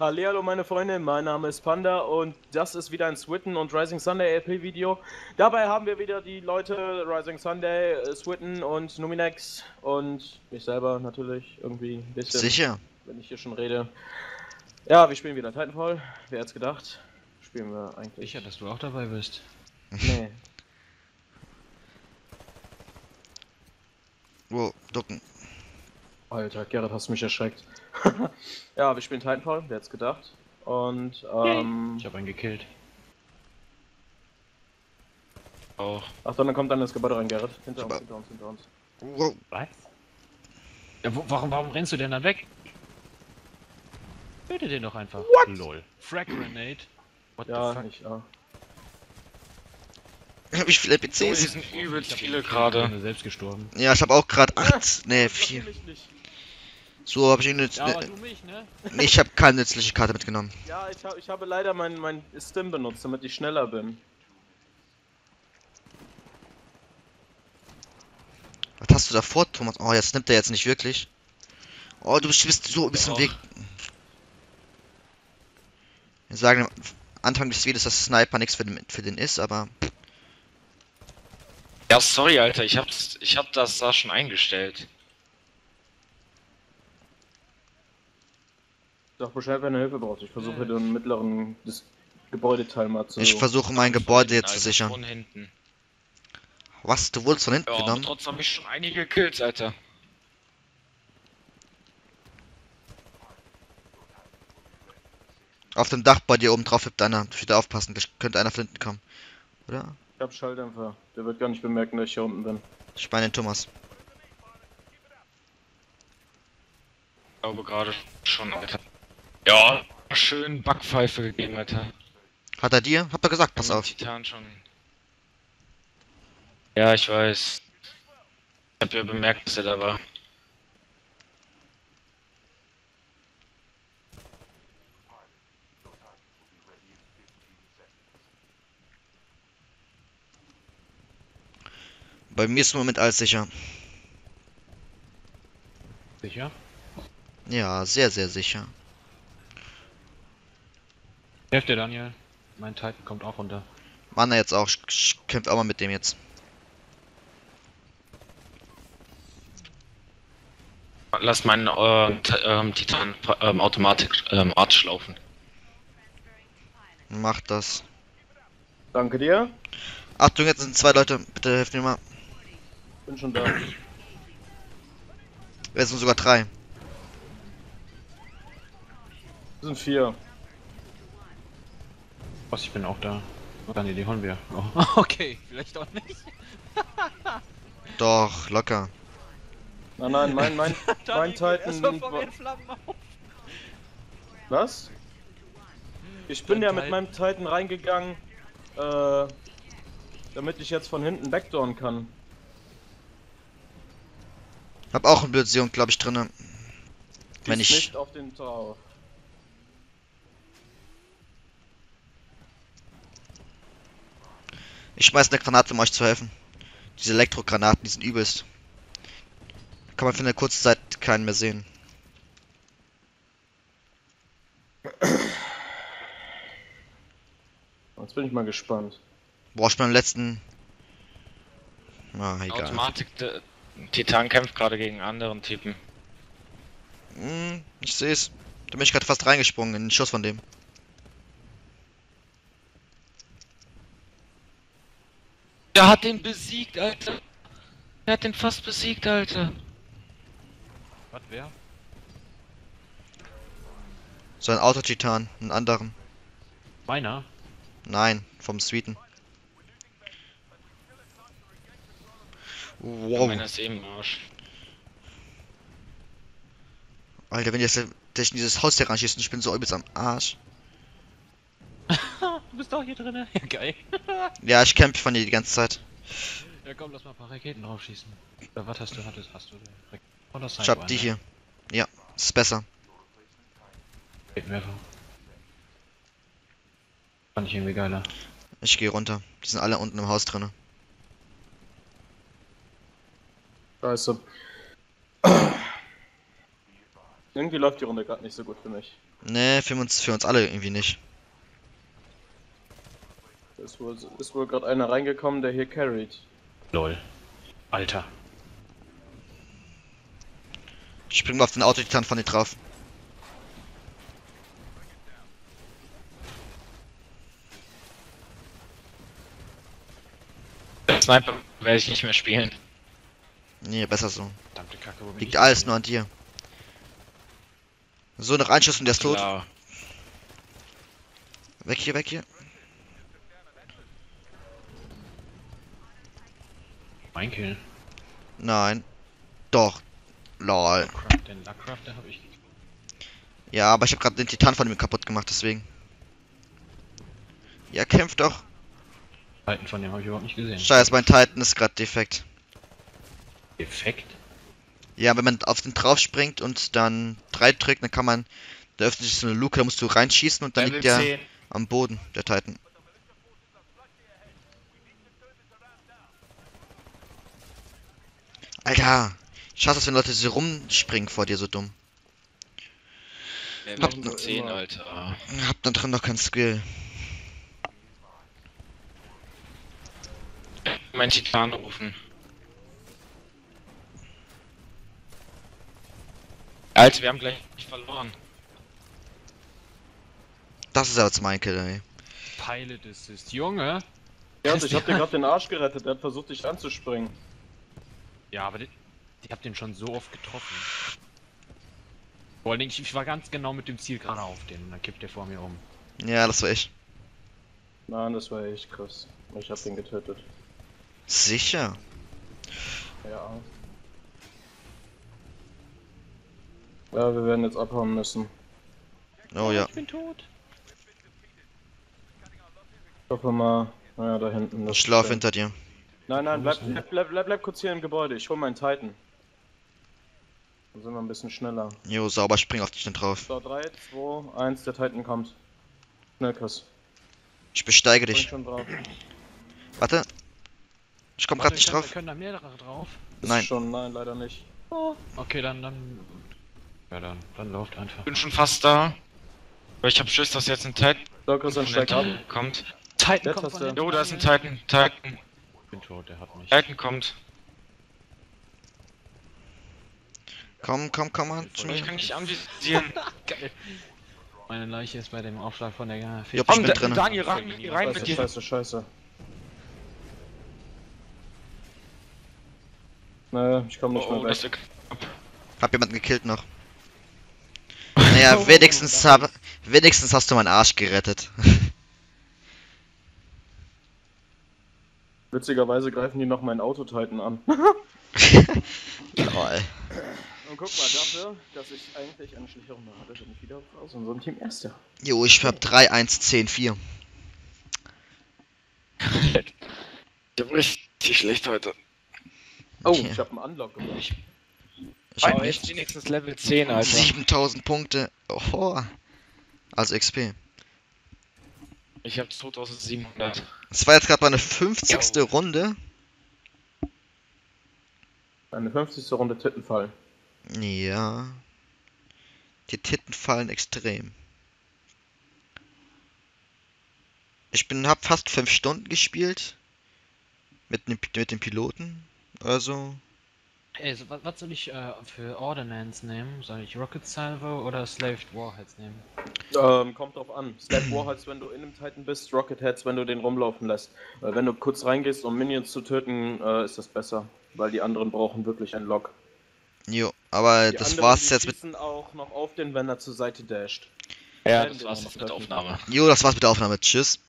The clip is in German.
Hallihallo meine Freunde, mein Name ist Panda und das ist wieder ein Switten und Rising Sunday LP Video. Dabei haben wir wieder die Leute Rising Sunday, Switten und Numinex und mich selber natürlich irgendwie ein bisschen, Sicher. wenn ich hier schon rede. Ja, wir spielen wieder Titanfall, wer hätte es gedacht? Spielen wir eigentlich. Sicher, dass du auch dabei bist. Nee. Wow, ducken. Alter, Gerrit, hast du mich erschreckt. Ja, wir spielen Titanfall, wer hätte es gedacht? Und, Ich habe einen gekillt. Auch. Ach, dann kommt dann das Gebäude rein, Gerrit. Hinter uns, Super. hinter uns, hinter uns. Wow. Was? Ja, warum rennst du denn dann weg? Töte den doch einfach. What? Lol. Frag Grenade. What Ja, the fuck? nicht, ja. Wie viele Oh, hier PCs? sind übelst Ich viele bin gerade. selbst gestorben. Ja, ich habe auch gerade 8, ne 4. Mich nicht. So habe ich eine. Ja, aber du mich, ne? Nee, ich habe keine nützliche Karte mitgenommen. Ja, ich habe leider mein Stim benutzt, damit ich schneller bin. Was hast du da vor, Thomas? Oh, jetzt nimmt er jetzt nicht wirklich. Oh, du bist so ein bisschen Doch. Weg. Wir sagen am Anfang des Videos, dass Sniper nichts für den ist, aber Ja, sorry, Alter, ich hab das da schon eingestellt. Sag Bescheid, wenn du Hilfe brauchst. Ich versuche hier den mittleren das Gebäudeteil mal zu. ich versuche mein Von Gebäude hinten, jetzt zu Alter, sichern. Von hinten. Was? Du wurdest von hinten Ja, aber genommen? trotzdem habe ich schon einige Kills, Alter. Auf dem Dach bei dir oben drauf hüpft einer. Wieder aufpassen, da könnte einer von hinten kommen. Oder? Ich hab Schalldämpfer. Der wird gar nicht bemerken, dass ich hier unten bin. Ich meine den Thomas. Ich glaube gerade schon, Alter. Ja, schön Backpfeife gegeben, Alter. Hat er dir? Hab er gesagt, pass auf. Titan schon. Ja, ich weiß. Ich hab ja bemerkt, dass er da war. Bei mir ist im Moment alles sicher. Sicher? Ja, sehr, sehr sicher. Hilft dir, Daniel. Mein Titan kommt auch runter. Mann, jetzt auch. Ich kämpfe auch mal mit dem jetzt. Lass meinen Titan Automatik Arch laufen. Mach das. Danke dir. Achtung, jetzt sind 2 Leute. Bitte helft mir mal. Bin schon da. Es sind sogar 3. Das sind 4. Was, ich bin auch da. Oh, Daniel, die holen wir. Oh, okay, vielleicht auch nicht. Doch, locker. Nein, mein Titan. Erstmal von den Flammen auf. Was? Ich bin Dein ja mit meinem Titan reingegangen, damit ich jetzt von hinten backdooren kann. Hab auch eine Blödsinn, glaube ich, drinne. Wenn Schieß ich. nicht auf den drauf. Ich schmeiß eine Granate, um euch zu helfen. Diese Elektrogranaten, die sind übelst. Kann man für eine kurze Zeit keinen mehr sehen. Jetzt bin ich mal gespannt. Boah, ich bin am letzten. Ah, egal. Automatik, der Titan kämpft gerade gegen anderen Typen. Ich seh's. Da bin ich gerade fast reingesprungen in den Schuss von dem. Der hat den besiegt, Alter. Der hat den fast besiegt, Alter. Was, wer? So ein Autotitan, einen anderen. Meiner? Nein, vom Sweeten. Wow. Meiner ist eben im Arsch. Alter, wenn jetzt der in dieses Haus hier ranschießt und ich bin so übelst am Arsch. Du bist doch hier drin. Ja, geil. Ja, ich kämpfe von dir die ganze Zeit. Ja, komm, lass mal ein paar Raketen draufschießen. Was hast du? Hast du? Oh, das Ich hab die hier. Ja, ist besser. Raketenwerfer. Fand ich irgendwie geiler. Ich gehe runter. Die sind alle unten im Haus drinne. Scheiße. Irgendwie läuft die Runde gerade nicht so gut für mich. Ne, für uns alle irgendwie nicht. Ist wohl gerade einer reingekommen, der hier carried. Lol. Alter. Ich spring mal auf den Autotitan von dir drauf. Sniper werde ich nicht mehr spielen. Nee, besser so. Verdammte Kacke, wo bin Liegt ich alles denn nur an dir. So, noch ein Schuss und der ist tot. Klar. Weg hier, weg hier. hier? Mein Kill. Nein. Doch. Lol. Den Luckcraft, der habe ich gekriegt. Ja, aber ich habe gerade den Titan von ihm kaputt gemacht, deswegen. Ja, kämpft doch. Titan von dem habe ich überhaupt nicht gesehen. Scheiße, mein Titan ist gerade defekt. Defekt? Ja, wenn man auf den drauf springt und dann 3 drückt, dann kann man. Da öffnet sich so eine Luke, da musst du reinschießen und dann Level liegt der 10. am Boden, der Titan. Alter! Ich hasse es, wenn Leute so rumspringen vor dir, so dumm. Level 10, Alter. Hab da drin noch kein Skill. Mein Titan rufen. Alter, wir haben gleich verloren. Das ist aber jetzt mein Kill, ey. Pilot Assist. Junge! Ja, und ich hab dir gerade den Arsch gerettet, der hat versucht dich anzuspringen. Ja, aber ich hab den schon so oft getroffen. Vor allen Dingen, ich war ganz genau mit dem Ziel gerade auf den und dann kippt der vor mir um. Ja, das war ich. Nein, das war echt krass. Ich hab den getötet. Sicher. Ja. Ja, wir werden jetzt abhauen müssen. Oh ja. Ich bin tot. Ich hoffe mal. Naja, da hinten. Ich lauf hinter dir. Nein, bleib kurz hier im Gebäude. Ich hol meinen Titan. Dann sind wir ein bisschen schneller. Jo, sauber, spring auf dich dann drauf. So, 3, 2, 1, der Titan kommt. Schnell, Chris. Ich besteige Spring dich. schon drauf. Warte. Ich komm grad nicht drauf. Können da mehrere drauf? Ist Nein. Schon, nein, leider nicht. Okay, dann. Ja, dann läuft einfach. Bin schon fast da. Aber ich hab Schiss, dass jetzt ein Titan So, Chris, dann steig ab. kommt. Titan Jetzt kommt hast von du- den Jo, da ist ein Flanken. Titan. Titan. Ich bin tot, der hat mich. Titan kommt. Komm an zu Ich mir. kann nicht anvisieren. Geil. Meine Leiche ist bei dem Aufschlag von der Ja, Fee. ich bin drin. Daniel, rein mit Scheiße, dir. scheiße. Naja, ich komm nicht Oh, mehr das weg. ist Hab jemanden gekillt noch. Naja, wenigstens hast du meinen Arsch gerettet. Witzigerweise greifen die noch meinen Autotitan an. Lol. Und guck mal, dafür, dass ich eigentlich eine schlichere Runde hatte, bin ich wieder aus unserem Team Erster. Jo, ich hab 3, 1, 10, 4. Ich hab richtig schlecht heute. Oh, Okay. ich hab einen Unlock gemacht. Ich hab Oh, nicht. jetzt wenigstens Level 10, Alter. 7000 Punkte. Oh. Also XP. Ich hab 2700. Das war jetzt gerade meine 50. Runde. Eine 50. Runde Tittenfall. Ja. Die Titten fallen extrem. Hab fast 5 Stunden gespielt. Mit dem Piloten. Also. Ey, so, was soll ich für Ordnance nehmen? Soll ich Rocket Salvo oder Slaved Warheads nehmen? Kommt drauf an. Slap Warheads, wenn du in einem Titan bist, Rocket Heads, wenn du den rumlaufen lässt. Wenn du kurz reingehst, um Minions zu töten, ist das besser. Weil die anderen brauchen wirklich einen Lock. Jo, aber Die das anderen, war's die jetzt mit. schießen auch noch auf den, wenn er zur Seite dasht. Ja, das war's jetzt mit der Aufnahme. Jo, das war's mit der Aufnahme. Tschüss.